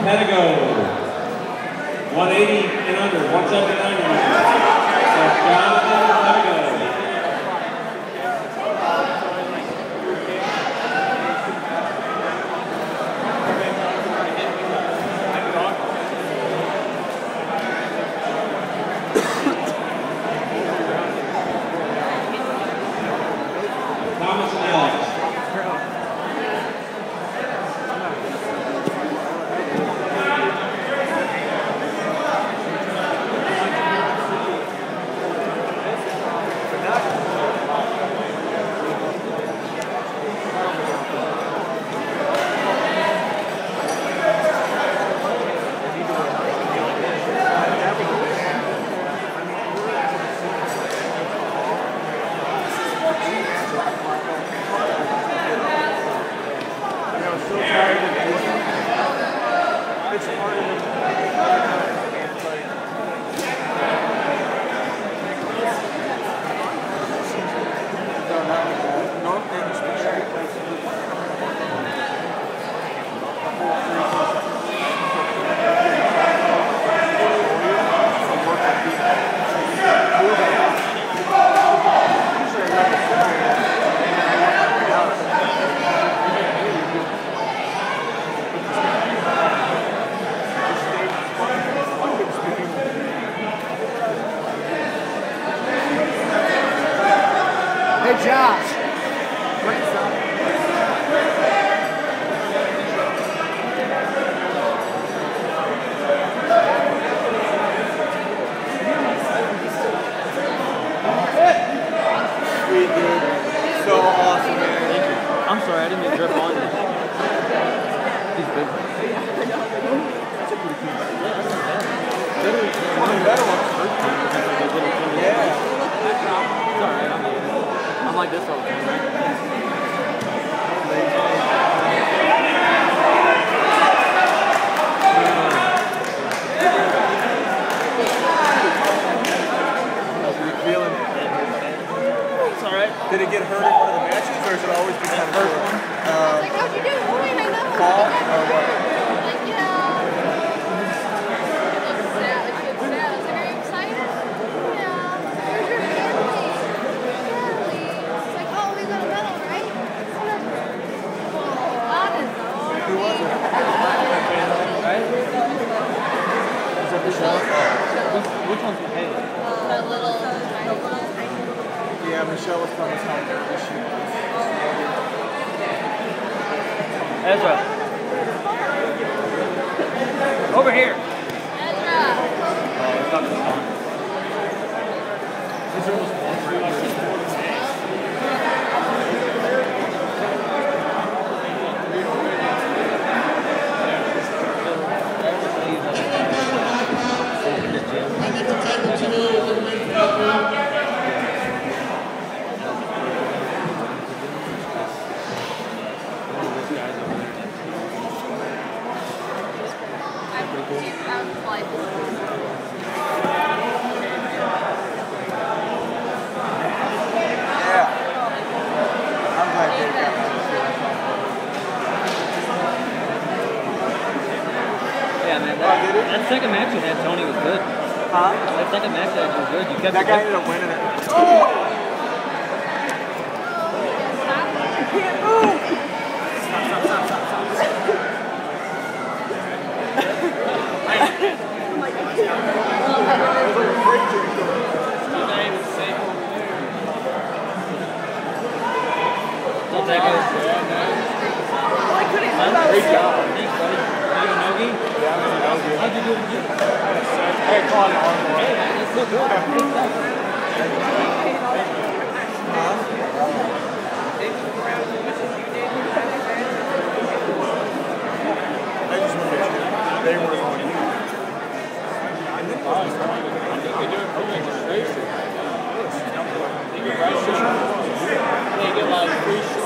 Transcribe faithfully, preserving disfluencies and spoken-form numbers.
Pedigo. one eighty and under, one seventy-nine and under. So Jonathan Pedigo. Thomas Alex. Hey, Josh. Great stuff. Sweet, dude. So awesome, man. Thank you. I'm sorry, I didn't mean to drip on you. He's big. That's a pretty cool bag. Yeah, that's not bad. Better, one of the better ones. Yeah. It's alright, I'm good. I'm like this all the time, right? Did it get hurt in one of the matches, or has it always been kind of hurt one? Uh, like, how'd you do? Oh, wait, I know. Fall or what? Like, yeah. It looks sad. Like, she was sad. I was like, are you excited? Yeah. Where's your family? Family. It's like, oh, we got a medal, right? Whatever. Well, honest, though. Who was it? Right? Is that the show? Which, which one's Haley? The little tiny one. Yeah, Michelle was from his home there this year. Ezra. Over here. Ezra. Oh, it's not this one. Is there was one right here? I need to take what you need. Yeah, man, that, that second match you had, Tony, was good. Huh? That second match you had was good. You kept that it guy good. ended up winning it. Oh! You can't move! Stop, stop, stop, stop, stop. Don't take it. Great job. Thanks, buddy. You a nogi? Yeah, I'm a nogi. How'd you do it again? I had caught it on the way. Hey, man, it's so good. I just want to make sure they were on you. I think they do it for registration. They get like free